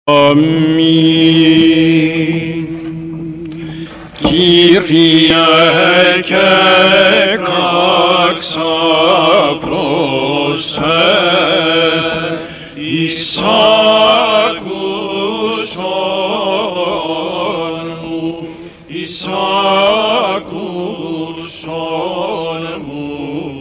Αμήν. Κύριε και καξαπρόσε εις άκουσον μου, εις άκουσον μου,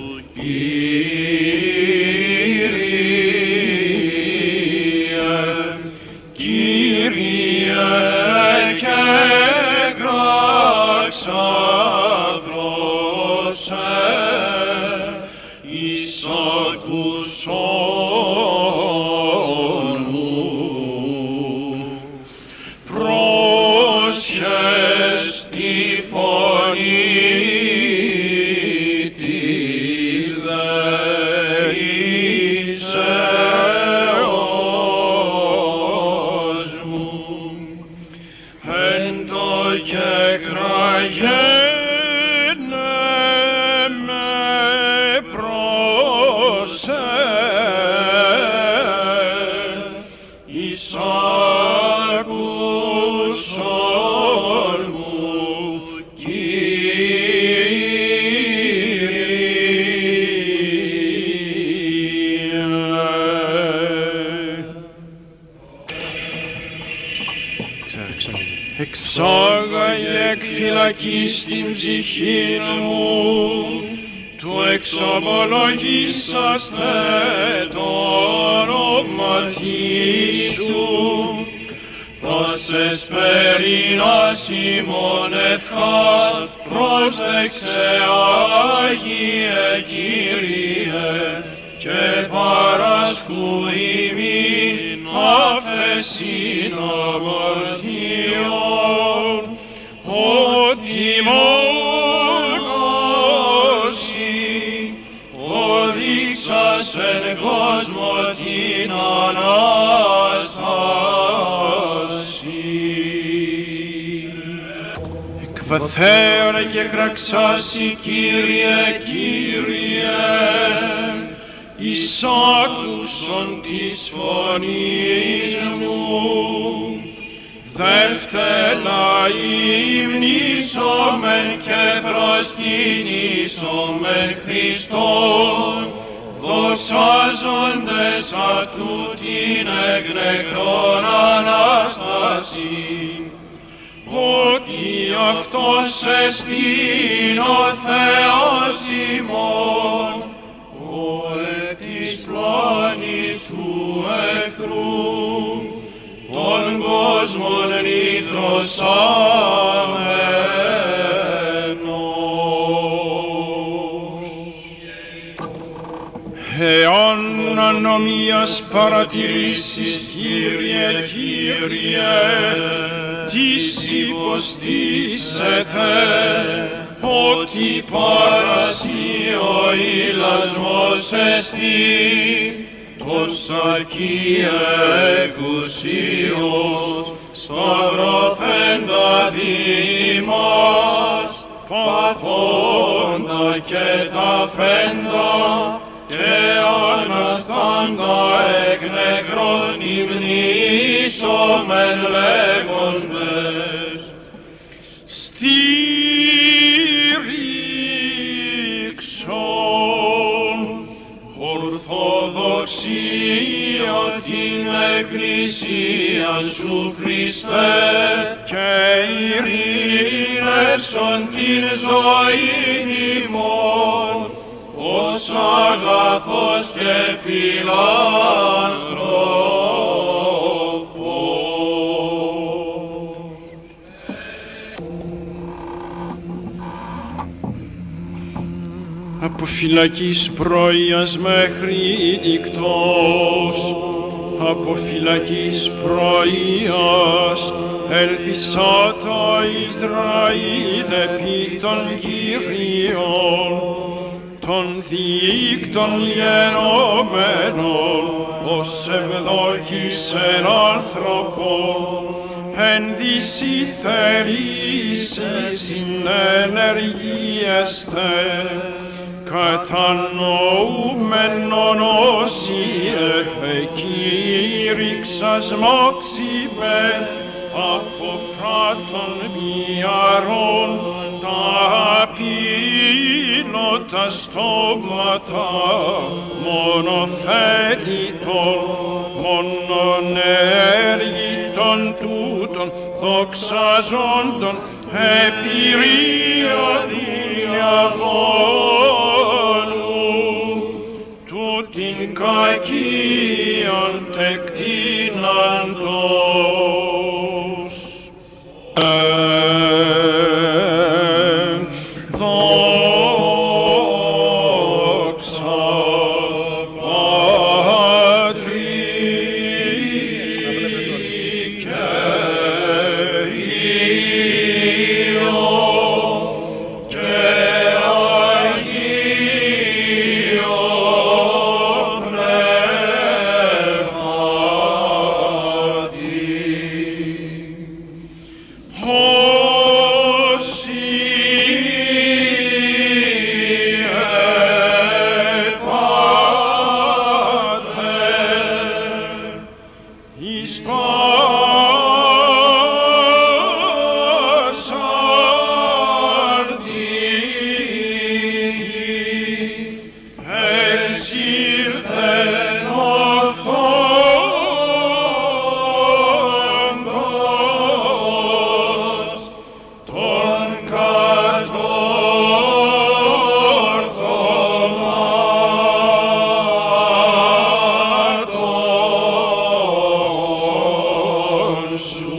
Κύριε και κράξαπρόσε εις άκουσον μου. Πρόσχες τη φωνή της δεήσεως μου, εν το κεκραγένε με πρόσε εις άκουσον μου, εξάγαγε εκ φυλακής την ψυχήν μου, του εξομολογήσαστε το όνοματί σου, πάσες περινάς ημών ευχάς, πρόσδεξε Άγιε Κύριε, και παρασκού ημίν άφεσιν αμαρτιών, ότι μόνος οδείξας εν κόσμο την Ανάσταση. Εκβαθέωρε και κραξάσι, Κύριε, Κύριε, εις άκουσον της φωνής μου. Δεύτερα υμνήσομεν και προσκυνήσομεν Χριστόν, δοσάζοντες αυτού την εκ νεκρών Ανάσταση, ότι αυτός εστίν ο Θεός ημών, ο εκ της πλάνης του εχθρού, τον κόσμον νητρωσάμενος. Εάν ανομίας παρατηρήσεις, Κύριε, Κύριε, τις υποστήσετε, ότι παρασύ ο ηλασμός εστί, τόσακι εκουσίως σταυρωθέντα δήμας, παθόντα και ταφέντα και αναστάντα εκ νεκρών υμνήσομεν λέγοντες, στήριξον ορθοδοξία την Εκκλησία σου, Χριστέ, και ειρήνευσον την ζωήν ημών, ως αγαθός και φιλάνθρωπος. Από φυλακής πρωίας μέχρι νυκτός, από φυλακής πρωίας έλπισα το Ισραήλ επί των Κυρίων, των δίκτων γενόμενων, ως ευδόχησεν άνθρωπον, εν δυσί θερήσει συνενεργίεστε, κατανοούμενον όσοι κήρυξας μόξιμε από φράτων μυαρών τα πίνωτα στόματα μονοθέλητον μόνον έργητον τούτων δοξαζόντων επηρεία διαβόλου τούτην κακίαν τεκτείναντος. Δόξα Πατρί και Υιό και Αγίο σου.